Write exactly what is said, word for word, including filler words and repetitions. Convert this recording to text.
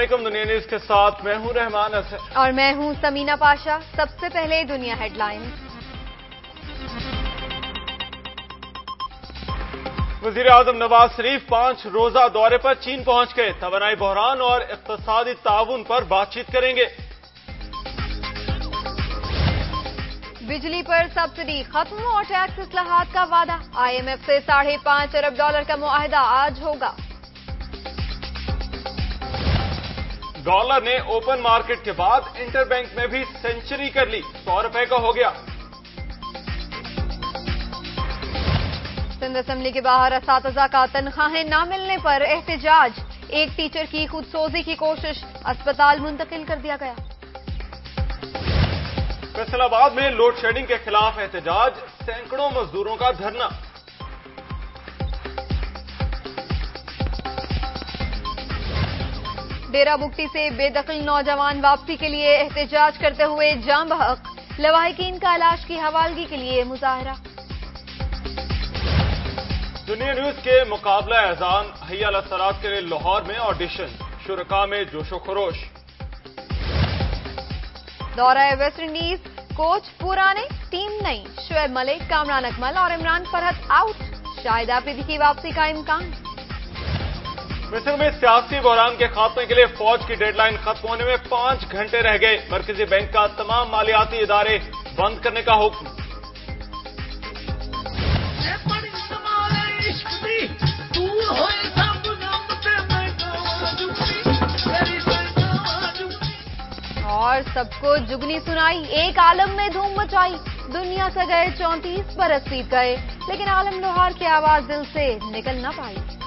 अस्सलामुअलैकुम। दुनिया न्यूज के साथ मैं हूं रहमान असद और मैं हूं समीना पाशा। सबसे पहले दुनिया हेडलाइंस। वजीर आजम नवाज शरीफ पांच रोजा दौरे पर चीन पहुंच गए। तवानाई बहरान और इक्तिसादी ताउन पर बातचीत करेंगे। बिजली पर सब्सिडी खत्म और टैक्स इस्लाहात का वादा। आईएमएफ से साढ़े पांच अरब डॉलर का मुआहदा आज होगा। डॉलर ने ओपन मार्केट के बाद इंटरबैंक में भी सेंचुरी कर ली। सौ रुपए का हो गया। सिंध असेंबली के बाहर असातिज़ा का तनख्वाहें न मिलने पर एहतजाज। एक टीचर की खुदसोजी की कोशिश, अस्पताल मुंतकिल कर दिया गया। फैसलाबाद में लोड शेडिंग के खिलाफ एहतजाज, सैकड़ों मजदूरों का धरना। डेरा बुगटी से बेदखल नौजवान वापसी के लिए एहतजाज करते हुए जाम बहक। लवाहिकीन का लाश की हवालगी के लिए मुजाहरा। दुनिया न्यूज के मुकाबला एजान हय्या अल सरात के लिए लाहौर में ऑडिशन, शुरका में जोशो खरोश। दौरा वेस्ट इंडीज, कोच पुराने टीम नई। शुएब मलिक, कामरान अकमल और इमरान फरहत आउट। शाहिद आफरीदी की वापसी का इम्कान। मिस्र में सियासी बहरान के खात्मे के लिए फौज की डेडलाइन खत्म होने में पांच घंटे रह गए। मरकजी बैंक का तमाम मालियाती इदारे बंद करने का हुक्म। और सबको जुगनी सुनाई, एक आलम में धूम मचाई। दुनिया से गए चौंतीस बरस बीत गए, लेकिन आलम लोहार की आवाज दिल से निकल न पाई।